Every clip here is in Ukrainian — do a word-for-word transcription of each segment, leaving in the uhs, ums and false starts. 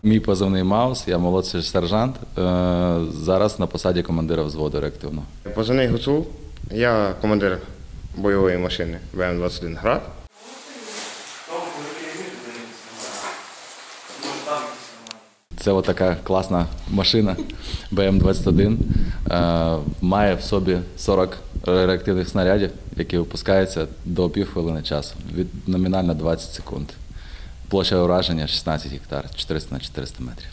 Мій позивний Маус, я молодший сержант, зараз на посаді командира взводу реактивного. Позивний Гуцул, я командир бойової машини Б М двадцять один «Град». Це отака класна машина Б М двадцять один. Має в собі сорок реактивних снарядів, які випускаються до півхвилини часу, від номінально двадцять секунд. Площа ураження шістнадцять гектар, чотириста на чотириста метрів.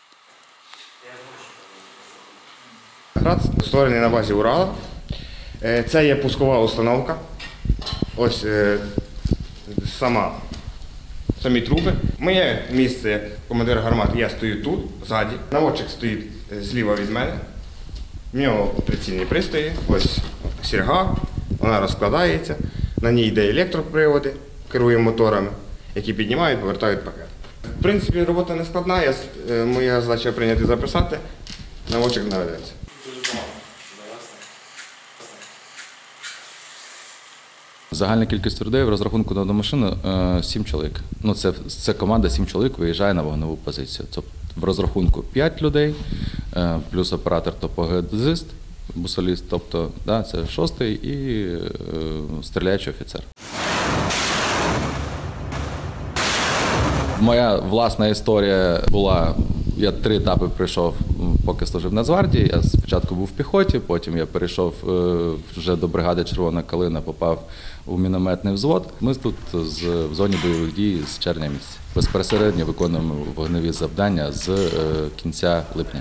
«Град» створений на базі Урала. Це є пускова установка. Ось сама, самі труби. Моє місце як командир гармати, я стою тут, ззаді. Наводчик стоїть зліва від мене. В нього прицільні пристрої. Ось сірга, вона розкладається. На ній йде електроприводи, керує моторами, які піднімають, повертають пакет. В принципі, робота не складна, я, моя задача прийняти записати, наводчик наведеться. Загальна кількість людей в розрахунку на одну машину – сім чоловік. Ну, це, це команда сім чоловік виїжджає на вогневу позицію. Тобто в розрахунку п'ять людей, плюс оператор топогеодезист, бусоліст, тобто да, це шостий і е, стріляючий офіцер. Моя власна історія була, я три етапи пройшов, поки служив в Нацгвардії. Я спочатку був в піхоті, потім я перейшов вже до бригади «Червона калина», попав у мінометний взвод. Ми тут з, в зоні бойових дій з червня місяця. Безпосередньо виконуємо вогневі завдання з кінця липня.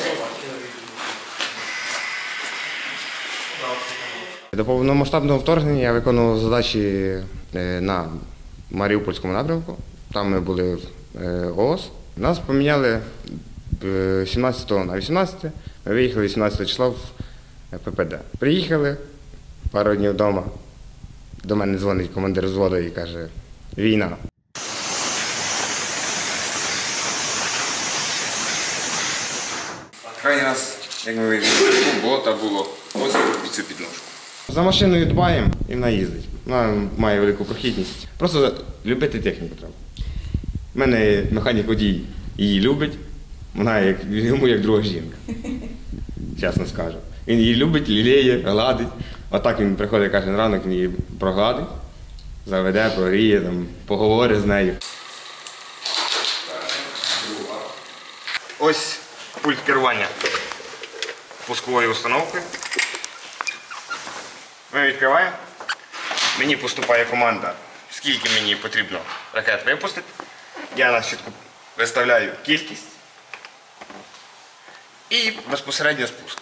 До повномасштабного вторгнення я виконував задачі на Маріупольському напрямку. Там ми були в О О С. Нас поміняли сімнадцятого на вісімнадцяте, ми виїхали вісімнадцятого числа в П П Д. Приїхали, пару днів вдома, до мене дзвонить командир взводу і каже: «Війна». Крайній раз, як ми виїхали, болота було, ось під цю підножку. За машиною дбаємо і вона їздить. Вона має велику прохідність. Просто любити техніку треба. У мене механік-водій її любить, вона як, йому як друга жінка, чесно скажу. Він її любить, лілеє, гладить. Отак він приходить кожен ранок, він її прогладить, заведе, прогріє, там, поговорить з нею. Ось пульт керування пусковою установкою. Ми відкриваємо, мені поступає команда, скільки мені потрібно ракет випустити. Я на щитку виставляю кількість і безпосередньо спуск.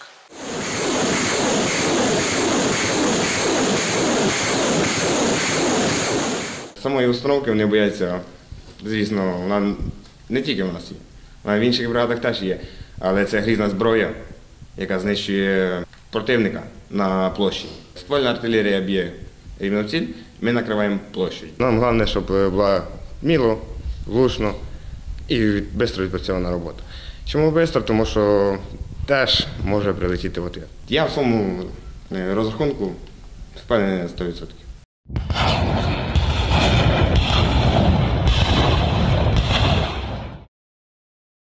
Самої установки вони бояться, звісно, вона не тільки в нас є, вона в інших бригадах теж є, але це грізна зброя, яка знищує противника на площі. Ствольна артилерія б'є рівно в ціль, ми накриваємо площу. Нам головне, щоб була міло, влучно і швидко відпрацьована робота. Чому швидко? Тому що теж може прилетіти в ответ. Я в своєму розрахунку впевнений на сто відсотків.